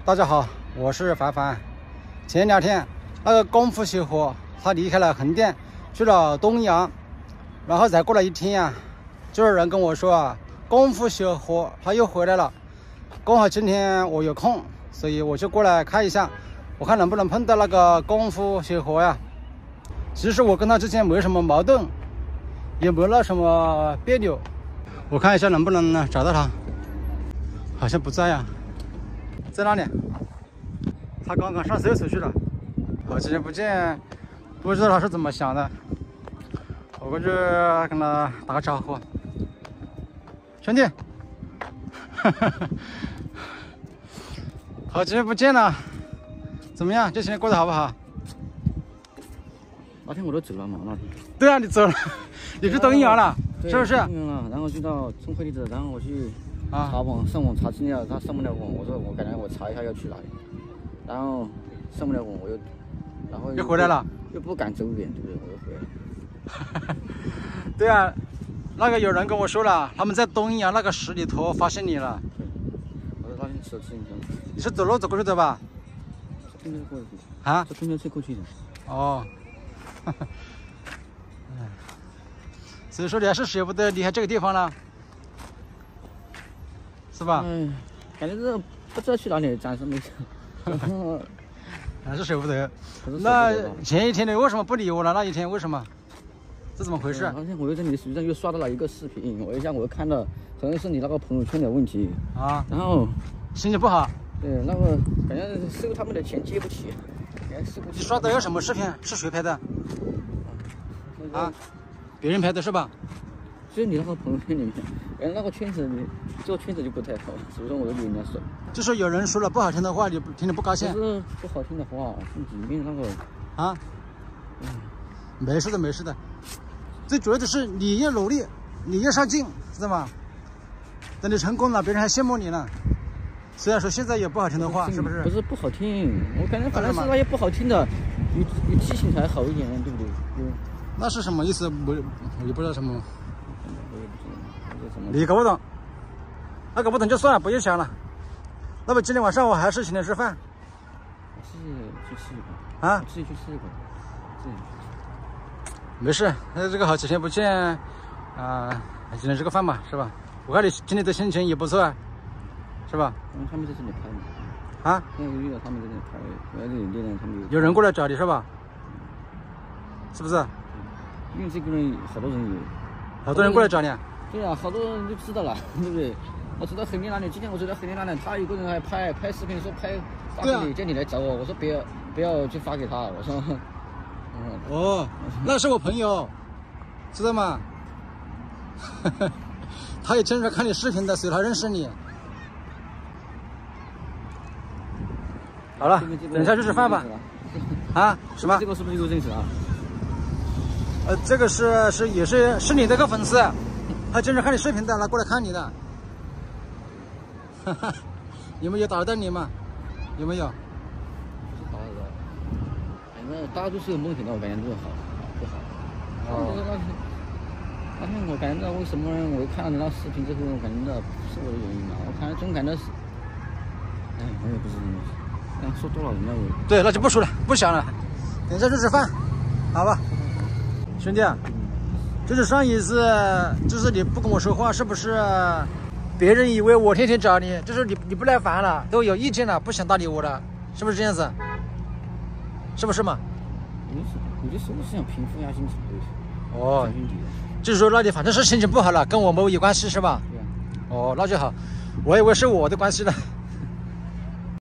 大家好，我是凡凡。前2天，那个功夫小伙他离开了横店，去了东阳，然后再过了1天呀，就有人跟我说啊，功夫小伙他又回来了。刚好今天我有空，所以我就过来看一下，我看能不能碰到那个功夫小伙呀。其实我跟他之间没什么矛盾，也没那什么别扭。我看一下能不能找到他，好像不在呀。在哪里？他刚刚上厕所去了，好几天不见，不知道他是怎么想的。我过去跟他打个招呼，兄弟，好几天不见了，怎么样？这些天过得好不好？ 那天我都走了嘛，那天。 对啊，你走了，你去东阳了，是不是？ 东阳了，然后就到送快递的，然后我去上网查资料，他上不了网，我说我感觉我查一下要去哪里，然后上不了网，然后又回来了， 又不敢走远，对不对？我又回来了。 对啊，那个有人跟我说了，他们在东阳那个十里坨发现你了。 我说那天吃了自行车。 你是走路走过去的吧？ 是公交过去的。 啊？ 是公交车过去的。 哦。所以说你还是舍不得离开这个地方了，是吧？ 嗯，感觉这不知道去哪里，暂时没想。 还是舍不得。那前1天你为什么不理我了？那1天为什么？这怎么回事？ 那天我又在你手机上又刷到了一个视频，我又看到好像是你那个朋友圈的问题啊， 然后心情不好。 对，那个感觉收他们的钱接不起， 你刷的有什么视频？是谁拍的？啊？别人拍的是吧？ 就是你那个朋友圈里面，那个圈子你这个圈子就不太好，所以说我就跟人家说。 就是有人说了不好听的话，你听着不高兴。 不是不好听的话，是里面那个啊，没事的没事的，最主要的是你要努力，你要上进，知道吗？等你成功了，别人还羡慕你呢。虽然说现在有不好听的话，是不是？ 不是不好听，我感觉反正是那些不好听的，你提醒才好一点，对不对？ 那是什么意思？我也不知道什么。 我也不知道什么。 你搞不懂，那搞不懂就算了，不用想了。那么今天晚上我还是请你吃饭。 我自己去吃一个。 啊？ 自己去吃一个。自己去吃。 没事，这个好几天不见，今天吃个饭吧，是吧？我看你今天的心情也不错啊，是吧？ 他们在这里拍嘛。 啊？ 那个遇到他们在这里拍，我在这里练他们有人过来找你是吧？是不是？ 因为这个人好多人有， 好多人过来找你。 对啊，好多人就知道了，对不对？我走到横店那里，今天我走到横店那里，他有个人还拍视频说发给你，叫你来找我，我说不要去发给他，我说， 哦，那是我朋友，知道吗？他也经常看你视频的，所以他认识你。好了，等一下去吃饭吧。啊？什么？ 这个是不是又认识啊？ 这个也是你的个粉丝，他经常看你视频的，来过来看你的。有没有打扰到你吗？有没有？ 不是打扰到，反正大家都是有梦想的，我感觉都好，不好。那天我感觉到为什么我一看到你那视频之后，我感觉到不是我的原因嘛，总感觉是，我也不是，说多了人家也。 对，那就不说了，不想了，等一下去吃饭，好吧？兄弟，就是上一次，就是你不跟我说话，是不是？别人以为我天天找你，就是你不耐烦了，都有意见了，不想搭理我了，是不是这样子？是不是嘛？ 我就是想平复一下心情。 哦，就是说那你反正是心情不好了，跟我没有关系是吧？ 对啊。 哦，那就好，我以为是我的关系呢。